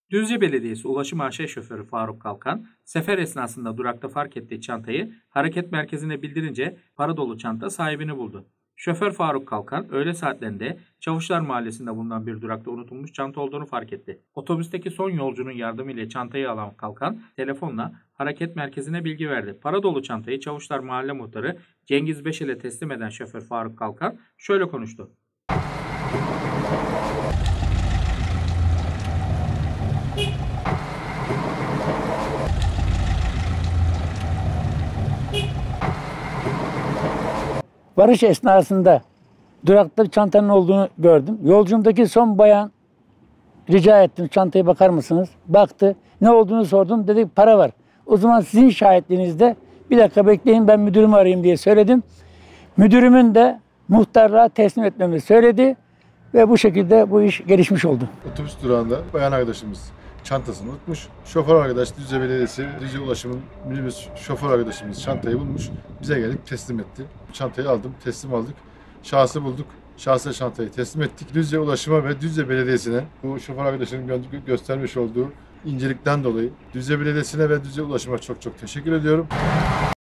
Düzce Belediyesi Ulaşım AŞ şoförü Faruk Kalkan, sefer esnasında durakta fark ettiği çantayı hareket merkezine bildirince para dolu çanta sahibini buldu. Şoför Faruk Kalkan, öğle saatlerinde Çavuşlar Mahallesi'nde bulunan bir durakta unutulmuş çanta olduğunu fark etti. Otobüsteki son yolcunun yardımıyla çantayı alan Kalkan, telefonla hareket merkezine bilgi verdi. Para dolu çantayı Çavuşlar Mahalle Muhtarı Cengiz Beşel'e teslim eden şoför Faruk Kalkan şöyle konuştu. Varış esnasında durakta bir çantanın olduğunu gördüm. Yolcumdaki son bayan rica ettim, çantaya bakar mısınız? Baktı. Ne olduğunu sordum. Dedi para var. O zaman sizin şahitliğinizde bir dakika bekleyin, ben müdürümü arayayım diye söyledim. Müdürümün de muhtarlığa teslim etmemi söyledi ve bu şekilde bu iş gelişmiş oldu. Otobüs durağında bayan arkadaşımız çantasını unutmuş. Şoför arkadaş Düzce Belediyesi, Düzce Ulaşım'ın minibüs şoför arkadaşımız çantayı bulmuş. Bize gelip teslim etti. Çantayı aldım, teslim aldık. Şahsı bulduk. Şahsa çantayı teslim ettik. Düzce Ulaşım'a ve Düzce Belediyesi'ne bu şoför arkadaşının göstermiş olduğu incelikten dolayı Düzce Belediyesi'ne ve Düzce Ulaşım'a çok teşekkür ediyorum.